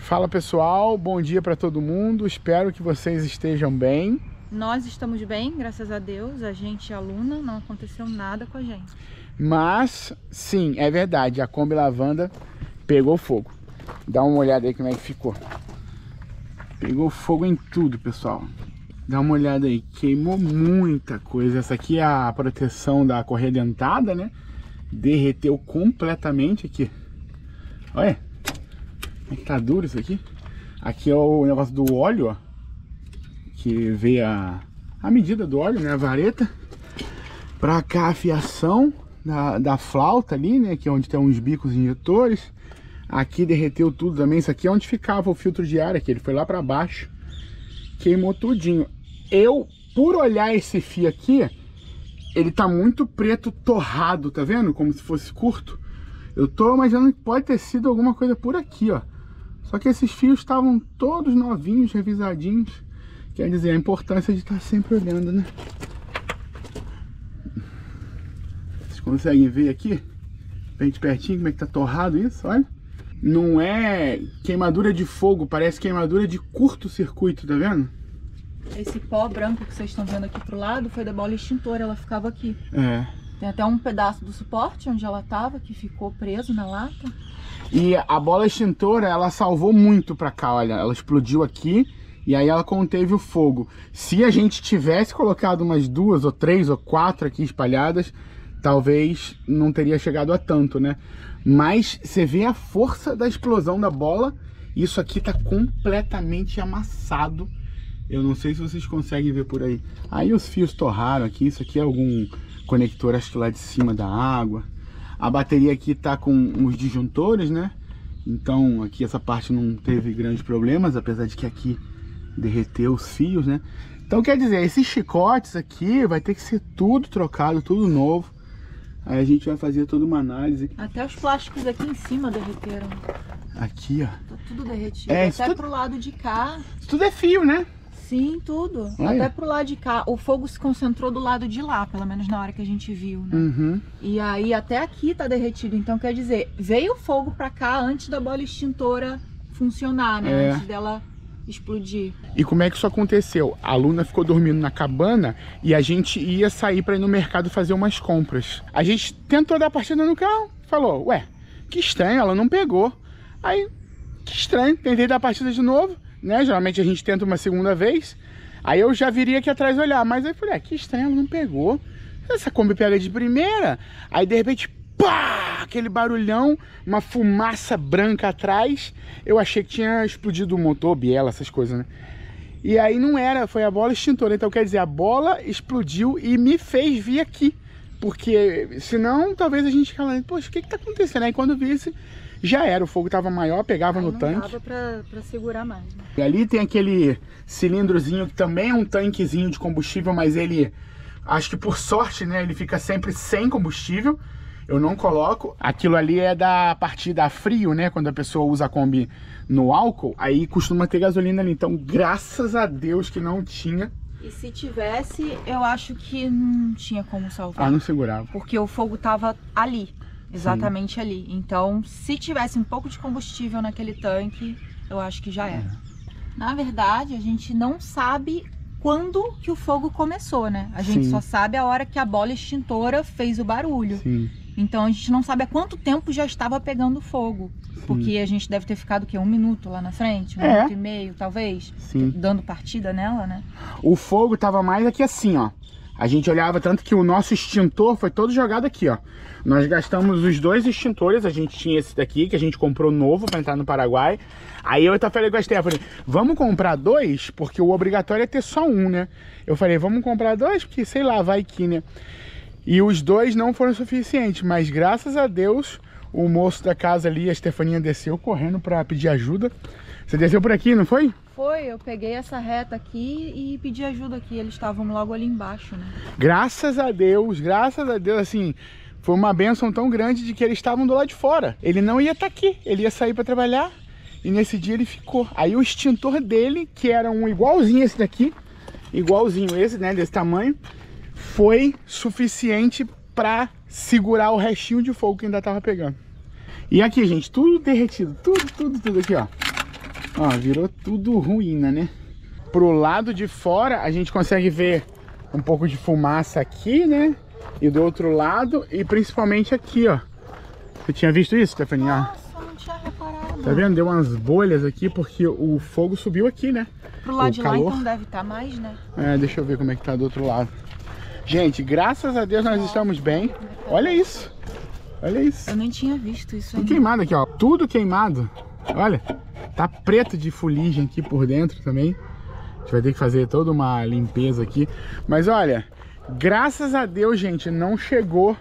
Fala pessoal, bom dia para todo mundo, espero que vocês estejam bem. Nós estamos bem, graças a Deus, a gente e a Luna, não aconteceu nada com a gente. Mas, sim, é verdade, a Kombi lavanda pegou fogo. Dá uma olhada aí como é que ficou. Pegou fogo em tudo, pessoal. Dá uma olhada aí, queimou muita coisa. Essa aqui é a proteção da correia dentada, né? Derreteu completamente aqui. Olha, como é que tá duro isso aqui. Aqui é o negócio do óleo, ó. Que veio a medida do óleo, né? A vareta. Pra cá a fiação da flauta ali, né? Que é onde tem uns bicos injetores. Aqui derreteu tudo também. Isso aqui é onde ficava o filtro de ar aqui. Ele foi lá pra baixo. Queimou tudinho. Eu, por olhar esse fio aqui, ele tá muito preto torrado, tá vendo? Como se fosse curto. Eu tô imaginando que pode ter sido alguma coisa por aqui, ó. Só que esses fios estavam todos novinhos, revisadinhos. Quer dizer, a importância de estar sempre olhando, né? Vocês conseguem ver aqui? Bem de pertinho como é que tá torrado isso, olha. Não é queimadura de fogo, parece queimadura de curto-circuito, tá vendo? Esse pó branco que vocês estão vendo aqui pro lado foi da bola extintora, ela ficava aqui. É. Tem até um pedaço do suporte onde ela tava, que ficou preso na lata. E a bola extintora, ela salvou muito pra cá, olha. Ela explodiu aqui e aí ela conteve o fogo. Se a gente tivesse colocado umas 2 ou 3 ou 4 aqui espalhadas, talvez não teria chegado a tanto, né? Mas você vê a força da explosão da bola. Isso aqui tá completamente amassado. Eu não sei se vocês conseguem ver por aí. Aí os fios torraram aqui. Isso aqui é algum conector, acho que lá de cima da água. A bateria aqui tá com uns disjuntores, né? Então aqui essa parte não teve grandes problemas, apesar de que aqui derreteu os fios, né? Então quer dizer, esses chicotes aqui vai ter que ser tudo trocado, tudo novo. Aí a gente vai fazer toda uma análise. Até os plásticos aqui em cima derreteram. Aqui, ó. Tá tudo derretido. É, até pro lado de cá. Isso tudo é fio, né? Sim, tudo. Olha. Até pro lado de cá. O fogo se concentrou do lado de lá, pelo menos na hora que a gente viu, né? Uhum. E aí até aqui tá derretido. Então quer dizer, veio o fogo pra cá antes da bola extintora funcionar, né? É. Antes dela explodir. E como é que isso aconteceu? A Luna ficou dormindo na cabana e a gente ia sair para ir no mercado fazer umas compras. A gente tentou dar partida no carro, falou, ué, que estranho, ela não pegou. Aí, que estranho, tentei dar partida de novo, né? Geralmente a gente tenta uma segunda vez. Aí eu já viria aqui atrás olhar, mas aí falei, que estranho, ela não pegou. Essa Kombi pega de primeira. Aí de repente, pá! Aquele barulhão, uma fumaça branca atrás. Eu achei que tinha explodido o motor, biela, essas coisas, né? E aí não era, foi a bola extintora. Então quer dizer, a bola explodiu e me fez vir aqui. Porque senão talvez a gente falasse, poxa, o que tá acontecendo? Aí quando visse, já era, o fogo tava maior, pegava no tanque. Não dava pra segurar mais, né? E ali tem aquele cilindrozinho que também é um tanquezinho de combustível, mas ele, acho que por sorte, né, ele fica sempre sem combustível. Eu não coloco. Aquilo ali é da partida a frio, né? Quando a pessoa usa a Kombi no álcool, aí costuma ter gasolina ali. Então, graças a Deus que não tinha. E se tivesse, eu acho que não tinha como salvar. Ah, não segurava. Porque o fogo tava ali, exatamente ali. Então, se tivesse um pouco de combustível naquele tanque, eu acho que já era. Na verdade, a gente não sabe quando que o fogo começou, né? A gente só sabe a hora que a bola extintora fez o barulho. Sim. Então a gente não sabe há quanto tempo já estava pegando fogo. Porque a gente deve ter ficado o quê? 1 minuto lá na frente? 1 minuto e meio, talvez? Sim. Dando partida nela, né? O fogo tava mais aqui assim, ó. A gente olhava tanto que o nosso extintor foi todo jogado aqui, ó. Nós gastamos os 2 extintores. A gente tinha esse daqui, que a gente comprou novo para entrar no Paraguai. Aí eu falei com a Stephanie, vamos comprar 2? Porque o obrigatório é ter só 1, né? Eu falei, vamos comprar 2? Porque, sei lá, vai que, né? E os 2 não foram suficientes, mas graças a Deus, o moço da casa ali, a Stefaninha, desceu correndo para pedir ajuda. Você desceu por aqui, não foi? Foi, eu peguei essa reta aqui e pedi ajuda aqui. Eles estavam logo ali embaixo, né? Graças a Deus, assim, foi uma bênção tão grande de que eles estavam do lado de fora. Ele não ia estar aqui, ele ia sair para trabalhar e nesse dia ele ficou. Aí o extintor dele, que era um igualzinho esse daqui, igualzinho esse, né, desse tamanho, foi suficiente para segurar o restinho de fogo que ainda tava pegando. E aqui, gente, tudo derretido, tudo aqui, ó. Ó, virou tudo ruína, né? Pro lado de fora a gente consegue ver um pouco de fumaça aqui, né? E do outro lado, e principalmente aqui, ó. Você tinha visto isso, Stephanie? Nossa, não tinha reparado. Tá vendo? Deu umas bolhas aqui porque o fogo subiu aqui, né? Pro lado de lá, calor. então deve estar mais, né? É, deixa eu ver como é que tá do outro lado. Gente, graças a Deus nós estamos bem. Olha isso. Olha isso. Eu nem tinha visto isso Tudo ainda. queimado aqui, ó. Tudo queimado. Olha. Tá preto de fuligem aqui por dentro também. A gente vai ter que fazer toda uma limpeza aqui. Mas olha, graças a Deus, gente, não chegou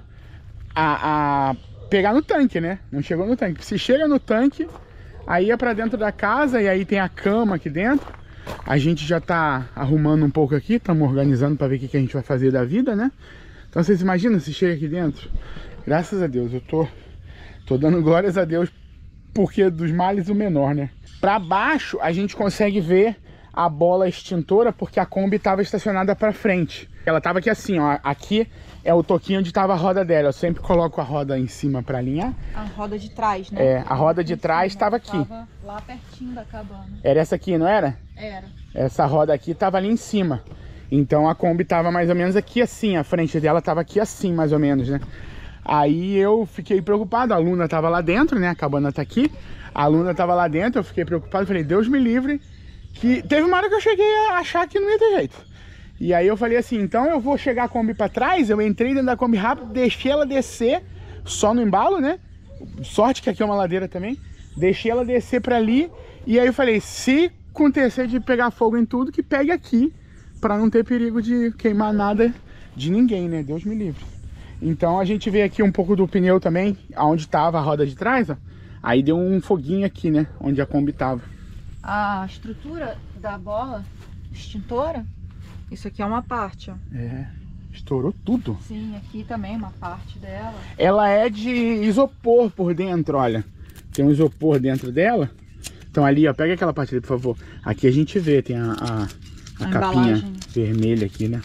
a pegar no tanque, né? Não chegou no tanque. Se chega no tanque, aí é pra dentro da casa e aí tem a cama aqui dentro. A gente já tá arrumando um pouco aqui, estamos organizando pra ver o que a gente vai fazer da vida, né? Então vocês imaginam se chega aqui dentro? Graças a Deus, eu tô dando glórias a Deus, porque dos males o menor, né? Pra baixo a gente consegue ver a bola extintora, porque a Kombi estava estacionada pra frente. Ela tava aqui assim, ó. Aqui é o toquinho onde tava a roda dela. Eu sempre coloco a roda em cima pra alinhar. A roda de trás, né? É, a roda de trás tava aqui. Tava lá pertinho da cabana. Era essa aqui, não era? Era. Essa roda aqui tava ali em cima. Então a Kombi tava mais ou menos aqui assim. A frente dela tava aqui assim, mais ou menos, né? Aí eu fiquei preocupado. A Luna tava lá dentro, né? A cabana tá aqui. A Luna tava lá dentro. Eu fiquei preocupado. Falei, Deus me livre. Que teve uma hora que eu cheguei a achar que não ia ter jeito. E aí eu falei assim, então eu vou chegar a Kombi pra trás. Eu entrei dentro da Kombi rápido, deixei ela descer, só no embalo, né? Sorte que aqui é uma ladeira também. Deixei ela descer pra ali. E aí eu falei, se acontecer de pegar fogo em tudo, que pegue aqui, pra não ter perigo de queimar nada de ninguém, né? Deus me livre. Então a gente veio aqui um pouco do pneu também, onde tava a roda de trás, ó. Aí deu um foguinho aqui, né? Onde a Kombi tava. A estrutura da bola extintora, isso aqui é uma parte, ó. É, estourou tudo. Sim, aqui também uma parte dela. Ela é de isopor por dentro, olha. Tem um isopor dentro dela. Então ali, ó, pega aquela parte ali, por favor. Aqui a gente vê, tem a capinha embalagem vermelha aqui, né?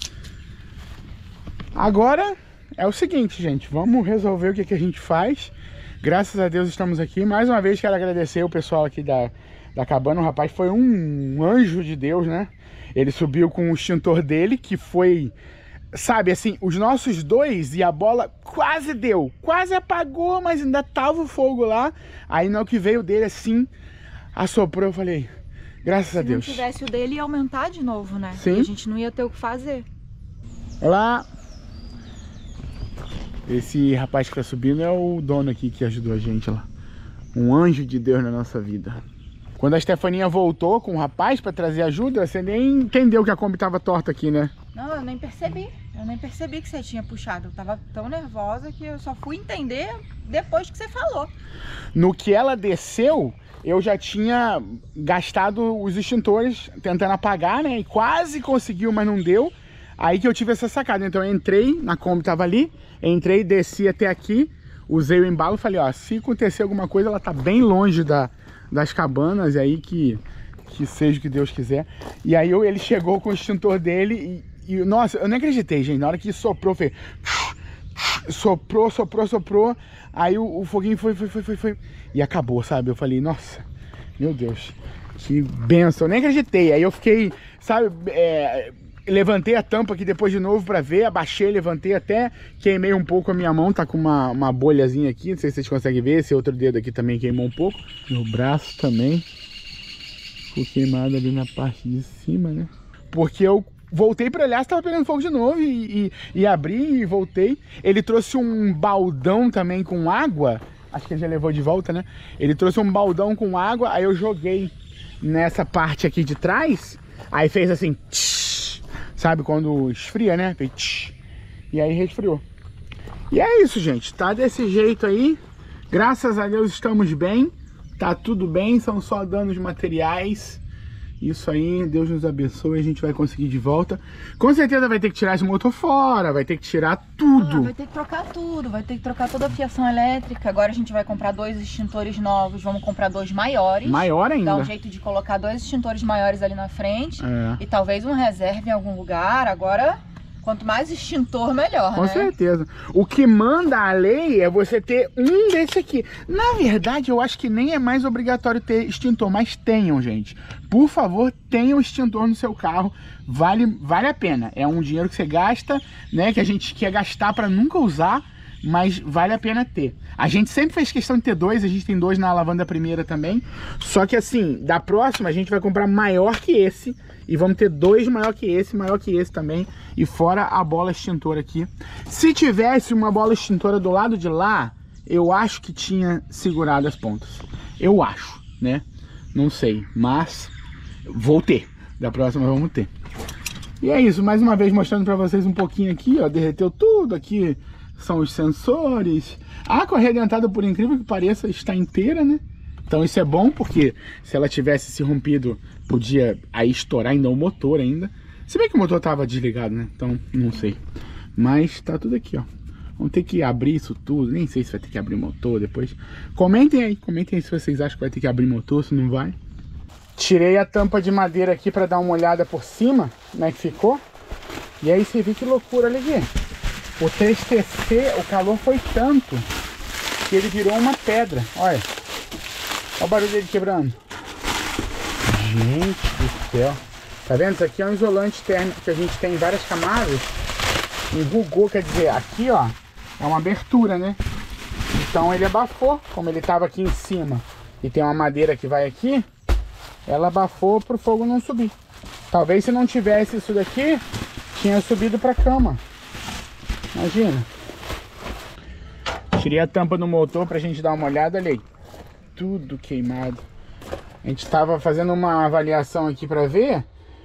Agora é o seguinte, gente. Vamos resolver o que a gente faz. Graças a Deus estamos aqui. Mais uma vez quero agradecer o pessoal aqui da cabana. O rapaz foi um anjo de Deus, né? Ele subiu com o extintor dele, que foi, sabe, assim, os nossos dois e a bola quase deu. Quase apagou, mas ainda tava o fogo lá. Aí na hora que veio dele, assim, assoprou. Eu falei, graças a Deus. Se não tivesse o dele, ia aumentar de novo, né? Sim. E a gente não ia ter o que fazer. Olha lá. Esse rapaz que tá subindo é o dono aqui que ajudou a gente lá. Um anjo de Deus na nossa vida. Quando a Stefaninha voltou com o rapaz pra trazer ajuda, você nem entendeu que a Kombi tava torta aqui, né? Não, eu nem percebi. Eu nem percebi que você tinha puxado. Eu tava tão nervosa que eu só fui entender depois que você falou. No que ela desceu, eu já tinha gastado os extintores tentando apagar, né? E quase conseguiu, mas não deu. Aí que eu tive essa sacada. Então eu entrei, na Kombi tava ali, entrei, desci até aqui, usei o embalo e falei, ó, se acontecer alguma coisa, ela tá bem longe das cabanas, e aí que seja o que Deus quiser. E aí ele chegou com o extintor dele e nossa, eu nem acreditei, gente. Na hora que soprou, fez... Soprou. Aí o foguinho foi. E acabou, sabe? Eu falei, nossa, meu Deus, que benção. Eu nem acreditei. Aí eu fiquei, sabe, levantei a tampa aqui depois de novo pra ver, abaixei, levantei, até queimei um pouco a minha mão, tá com uma bolhazinha aqui, não sei se vocês conseguem ver, esse outro dedo aqui também queimou um pouco. Meu braço também ficou queimado ali na parte de cima, né? Porque eu voltei pra olhar se tava pegando fogo de novo e abri e voltei. Ele trouxe um baldão também com água, acho que ele já levou de volta, né? Ele trouxe um baldão com água, aí eu joguei nessa parte aqui de trás, aí fez assim... Sabe, quando esfria, né? E aí resfriou. E é isso, gente. Tá desse jeito aí. Graças a Deus estamos bem. Tá tudo bem, são só danos materiais. Isso aí, Deus nos abençoe, a gente vai conseguir de volta. Com certeza vai ter que tirar esse motor fora, vai ter que tirar tudo. Vai ter que trocar tudo, vai ter que trocar toda a fiação elétrica. Agora a gente vai comprar 2 extintores novos, vamos comprar 2 maiores. Maior ainda. Dá um jeito de colocar 2 extintores maiores ali na frente. E talvez um reserva em algum lugar. Agora Quanto mais extintor, melhor, Com né? certeza. O que manda a lei é você ter um desse aqui. Na verdade, eu acho que nem é mais obrigatório ter extintor, mas tenham, gente. Por favor, tenham extintor no seu carro. Vale a pena. É um dinheiro que você gasta, né? Que a gente quer gastar para nunca usar, mas vale a pena ter. A gente sempre fez questão de ter dois, a gente tem dois na lavanda primeira também. Só que assim, da próxima a gente vai comprar maior que esse. E vamos ter dois maior que esse também. E fora a bola extintora aqui. Se tivesse uma bola extintora do lado de lá, eu acho que tinha segurado as pontas. Eu acho, né? Não sei, mas vou ter. Da próxima vamos ter. E é isso, mais uma vez mostrando pra vocês um pouquinho aqui, ó. Derreteu tudo aqui. São os sensores. A correia dentada, por incrível que pareça, está inteira, né? Então isso é bom, porque se ela tivesse se rompido, podia aí estourar ainda o motor ainda. Se bem que o motor estava desligado, né? Então, não sei. Mas tá tudo aqui, ó. Vamos ter que abrir isso tudo. Nem sei se vai ter que abrir motor depois. Comentem aí se vocês acham que vai ter que abrir motor, se não vai. Tirei a tampa de madeira aqui para dar uma olhada por cima, como é que ficou. E aí você viu que loucura, olha aqui. O 3TC, o calor foi tanto que ele virou uma pedra. Olha. Olha o barulho dele quebrando. Gente do céu. Tá vendo? Isso aqui é um isolante térmico que a gente tem em várias camadas. Enrugou, quer dizer, aqui ó, é uma abertura, né? Então ele abafou, como ele tava aqui em cima e tem uma madeira que vai aqui, ela abafou pro fogo não subir. Talvez se não tivesse isso daqui, tinha subido pra cama. Imagina. Tirei a tampa do motor pra gente dar uma olhada, olha aí. Tudo queimado. A gente estava fazendo uma avaliação aqui para ver.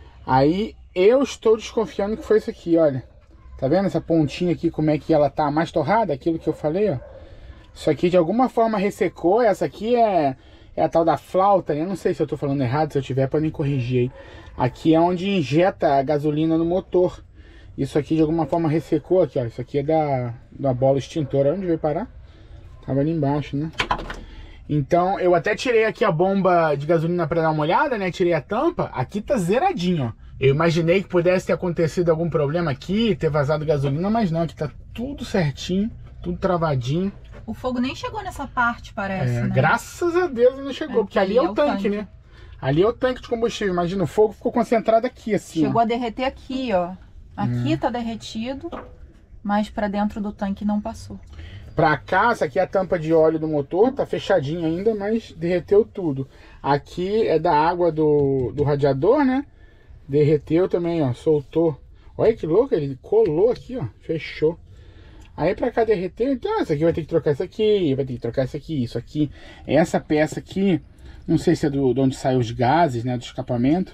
Aí eu estou desconfiando que foi isso aqui, olha. Tá vendo essa pontinha aqui, como é que ela tá mais torrada? Aquilo que eu falei, ó. Isso aqui de alguma forma ressecou. Essa aqui é a tal da flauta, né? Eu não sei se eu tô falando errado, se eu tiver podem corrigir aí. Aqui é onde injeta a gasolina no motor. Isso aqui de alguma forma ressecou aqui, ó. Isso aqui é da bola extintora. Onde veio parar? Tava ali embaixo, né? Então, eu até tirei aqui a bomba de gasolina para dar uma olhada, né? Tirei a tampa. Aqui tá zeradinho, ó. Eu imaginei que pudesse ter acontecido algum problema aqui, ter vazado gasolina, mas não. Aqui tá tudo certinho, tudo travadinho. O fogo nem chegou nessa parte, parece, né? Graças a Deus não chegou, porque ali é o tanque, né? Ali é o tanque de combustível. Imagina, o fogo ficou concentrado aqui, assim. Chegou a derreter aqui, ó. Aqui tá derretido, mas para dentro do tanque não passou. Pra cá, essa aqui é a tampa de óleo do motor, tá fechadinha ainda, mas derreteu tudo. Aqui é da água do radiador, né? Derreteu também, ó, soltou. Olha que louco, ele colou aqui, ó, fechou. Aí pra cá derreteu, então essa aqui vai ter que trocar isso aqui, vai ter que trocar isso aqui, isso aqui. Essa peça aqui, não sei se é de onde saem os gases, né, do escapamento.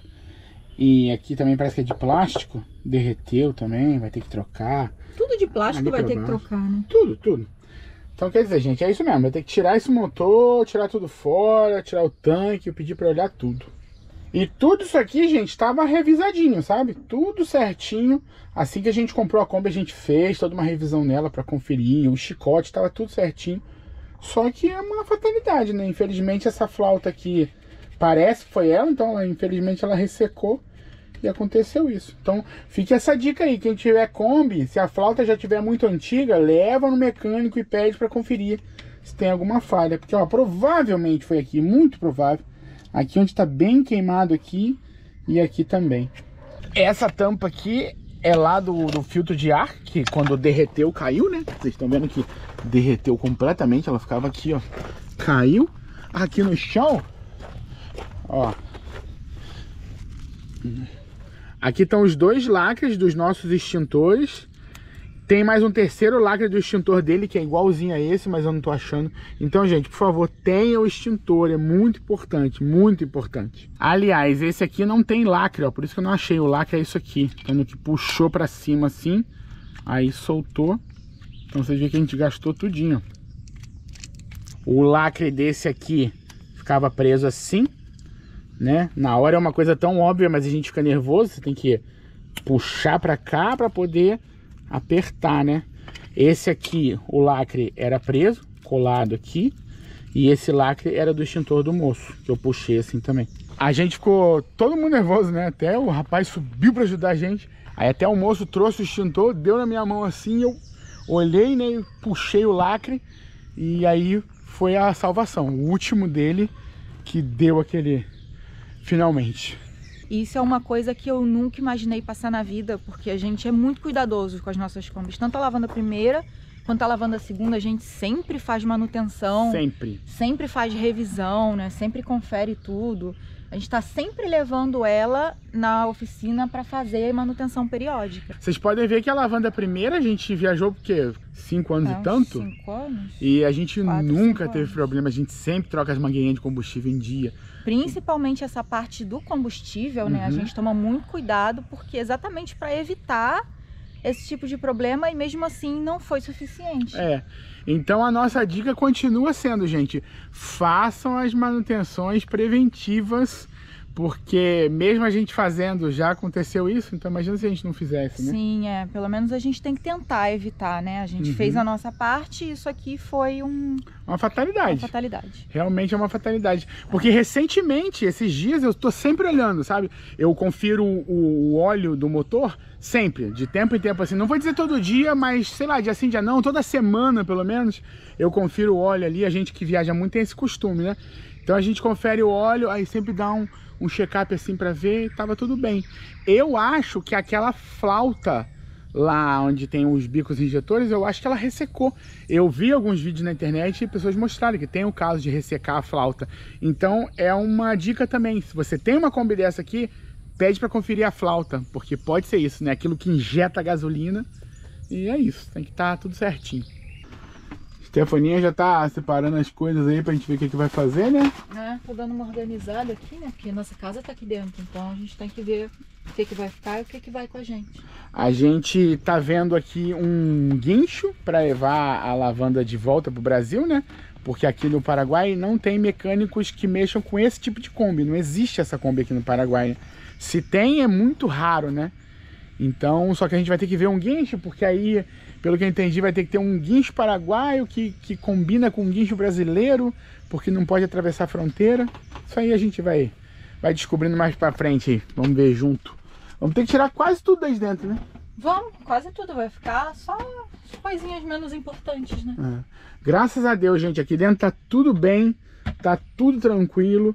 E aqui também parece que é de plástico, derreteu também, vai ter que trocar. Tudo de plástico vai ter que trocar, né? Tudo. Então quer dizer, gente, é isso mesmo, vai ter que tirar esse motor, tirar tudo fora, tirar o tanque, eu pedi pra olhar tudo. E tudo isso aqui, gente, estava revisadinho, sabe? Tudo certinho. Assim que a gente comprou a Kombi, a gente fez toda uma revisão nela pra conferir, o chicote estava tudo certinho. Só que é uma fatalidade, né? Infelizmente essa flauta aqui parece que foi ela, então infelizmente ela ressecou. E aconteceu isso. Então fique essa dica aí, quem tiver Kombi, se a flauta já tiver muito antiga, leva no mecânico e pede para conferir se tem alguma falha. Porque ó, provavelmente foi aqui, muito provável. Aqui onde está bem queimado aqui e aqui também. Essa tampa aqui é lá do filtro de ar, que quando derreteu caiu, né? Vocês estão vendo que derreteu completamente, ela ficava aqui, ó. Caiu aqui no chão, ó. Aqui estão os dois lacres dos nossos extintores. Tem mais um terceiro lacre do extintor dele, que é igualzinho a esse, mas eu não tô achando. Então, gente, por favor, tenha o extintor. É muito importante, muito importante. Aliás, esse aqui não tem lacre, ó. Por isso que eu não achei. O lacre é isso aqui. Então, que puxou pra cima assim. Aí soltou. Então, vocês veem que a gente gastou tudinho. O lacre desse aqui ficava preso assim, né? Na hora é uma coisa tão óbvia, mas a gente fica nervoso. Você tem que puxar pra cá pra poder apertar, né? Esse aqui, o lacre era preso, colado aqui. E esse lacre era do extintor do moço, que eu puxei assim também. A gente ficou todo mundo nervoso, né? Até o rapaz subiu para ajudar a gente. Aí até o moço trouxe o extintor, deu na minha mão assim, eu olhei, né? Puxei o lacre e aí foi a salvação. O último dele que deu aquele finalmente. Isso é uma coisa que eu nunca imaginei passar na vida, porque a gente é muito cuidadoso com as nossas Kombis. Tanto a lavanda primeira quanto a lavanda segunda, a gente sempre faz manutenção. Sempre faz revisão, né? Sempre confere tudo. A gente está sempre levando ela na oficina para fazer manutenção periódica. Vocês podem ver que a lavanda primeira a gente viajou por quê? 5 anos e tanto? 5 anos. E a gente nunca teve problema, a gente sempre troca as mangueirinhas de combustível em dia. Principalmente essa parte do combustível, né? A gente toma muito cuidado, porque exatamente para evitar esse tipo de problema, e mesmo assim não foi suficiente. Então a nossa dica continua sendo, gente, façam as manutenções preventivas, porque mesmo a gente fazendo já aconteceu isso, então imagina se a gente não fizesse, né? Sim, pelo menos a gente tem que tentar evitar, né? A gente fez a nossa parte e isso aqui foi uma fatalidade. Uma fatalidade. Realmente é uma fatalidade. Porque recentemente, esses dias, eu tô sempre olhando, sabe? Eu confiro o óleo do motor sempre, de tempo em tempo, assim. Não vou dizer todo dia, mas sei lá, dia sim, dia não, toda semana pelo menos, eu confiro o óleo ali. A gente que viaja muito tem esse costume, né? Então a gente confere o óleo, aí sempre dá um check-up assim pra ver, tava tudo bem. Eu acho que aquela flauta lá onde tem os bicos injetores, eu acho que ela ressecou. Eu vi alguns vídeos na internet e pessoas mostraram que tem o caso de ressecar a flauta. Então é uma dica também, se você tem uma Kombi dessa aqui, pede para conferir a flauta, porque pode ser isso, né? Aquilo que injeta gasolina, e é isso, tem que estar tudo certinho. Stefaninha já tá separando as coisas aí pra gente ver o que vai fazer, né? Tô dando uma organizada aqui, né? Porque nossa casa tá aqui dentro, então a gente tem que ver o que vai ficar e o que vai com a gente. A gente tá vendo aqui um guincho para levar a lavanda de volta pro Brasil, né? Porque aqui no Paraguai não tem mecânicos que mexam com esse tipo de Kombi. Não existe essa Kombi aqui no Paraguai. Se tem, é muito raro, né? Então, só que a gente vai ter que ver um guincho, porque aí, pelo que eu entendi, vai ter que ter um guincho paraguaio que combina com um guincho brasileiro, porque não pode atravessar a fronteira. Isso aí a gente vai descobrindo mais pra frente aí. Vamos ver junto. Vamos ter que tirar quase tudo daí dentro, né? Vamos, quase tudo. Vai ficar só as coisinhas menos importantes, né? Graças a Deus, gente, aqui dentro tá tudo bem, tá tudo tranquilo.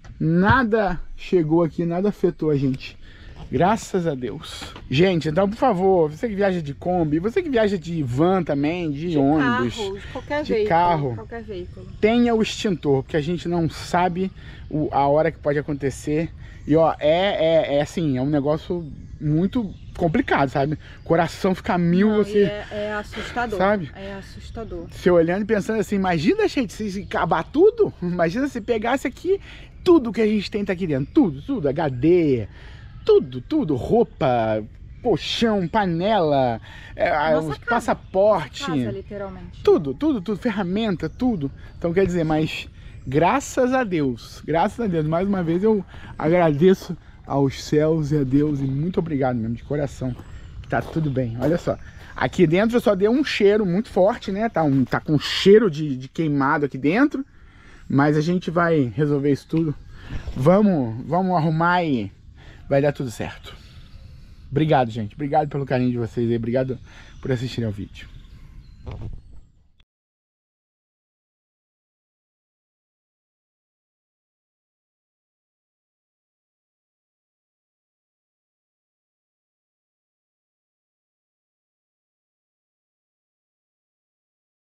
Nada chegou aqui, nada afetou a gente. Graças a Deus. Gente, então, por favor, você que viaja de Kombi, você que viaja de van também, de ônibus, carro, qualquer veículo, tenha o extintor, porque a gente não sabe a hora que pode acontecer. E ó, assim, é um negócio muito complicado, sabe? Coração fica mil, você... É assustador, sabe? É assustador. Você olhando e pensando assim, imagina, gente, se acabar tudo, imagina se pegasse aqui tudo que a gente tem tá aqui dentro, tudo, HD... Tudo, roupa, colchão, panela, passaporte, casa, literalmente. Tudo, ferramenta, tudo. Então quer dizer, mas graças a Deus, mais uma vez eu agradeço aos céus e a Deus e muito obrigado mesmo, de coração, tá tudo bem. Olha só, aqui dentro eu só dei um cheiro muito forte, né, tá com cheiro de queimado aqui dentro, mas a gente vai resolver isso tudo. Vamos arrumar e... vai dar tudo certo. Obrigado, gente. Obrigado pelo carinho de vocês aí. Obrigado por assistirem ao vídeo.